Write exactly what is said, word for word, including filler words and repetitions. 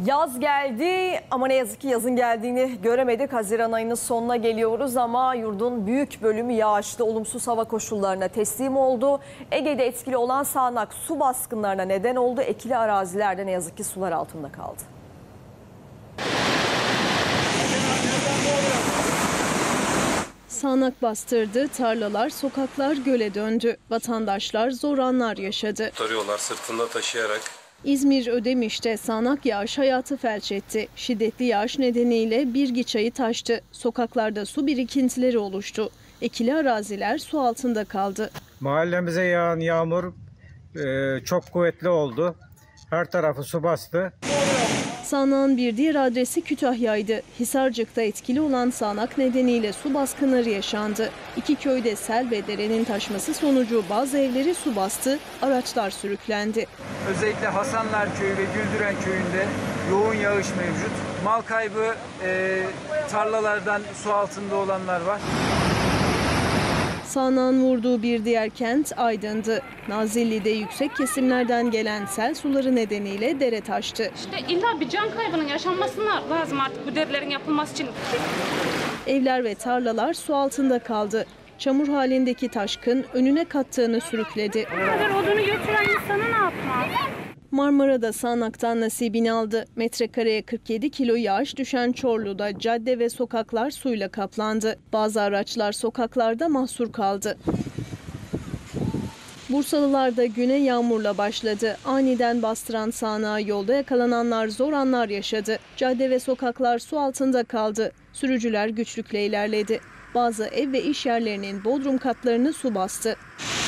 Yaz geldi ama ne yazık ki yazın geldiğini göremedik. Haziran ayının sonuna geliyoruz ama yurdun büyük bölümü yağışlı, olumsuz hava koşullarına teslim oldu. Ege'de etkili olan sağanak su baskınlarına neden oldu. Ekili arazilerde ne yazık ki sular altında kaldı. Sağanak bastırdı, tarlalar, sokaklar göle döndü. Vatandaşlar zor anlar yaşadı. Tarıyorlar sırtında taşıyarak. İzmir Ödemiş'te sağanak yağış hayatı felç etti. Şiddetli yağış nedeniyle Birgi Çayı taştı. Sokaklarda su birikintileri oluştu. Ekili araziler su altında kaldı. Mahallemize yağan yağmur e, çok kuvvetli oldu. Her tarafı su bastı. Sağanağın bir diğer adresi Kütahya'ydı. Hisarcık'ta etkili olan sağanak nedeniyle su baskınları yaşandı. İki köyde sel ve derenin taşması sonucu bazı evleri su bastı, araçlar sürüklendi. Özellikle Hasanlar Köyü ve Güldüren Köyü'nde yoğun yağış mevcut. Mal kaybı, e, tarlalardan su altında olanlar var. Sağanağın vurduğu bir diğer kent Aydın'dı. Nazilli'de yüksek kesimlerden gelen sel suları nedeniyle dere taştı. İşte illa bir can kaybının yaşanmasına lazım artık bu derelerin yapılması için. Evler ve tarlalar su altında kaldı. Çamur halindeki taşkın önüne kattığını sürükledi. Bu kadar odunu götüren insanı ne yapmaz? Marmara'da sağanaktan nasibini aldı. Metrekareye kırk yedi kilo yağış düşen Çorlu'da cadde ve sokaklar suyla kaplandı. Bazı araçlar sokaklarda mahsur kaldı. Bursalılar da güne yağmurla başladı. Aniden bastıran sağanağa yolda yakalananlar zor anlar yaşadı. Cadde ve sokaklar su altında kaldı. Sürücüler güçlükle ilerledi. Bazı ev ve iş yerlerinin bodrum katlarını su bastı.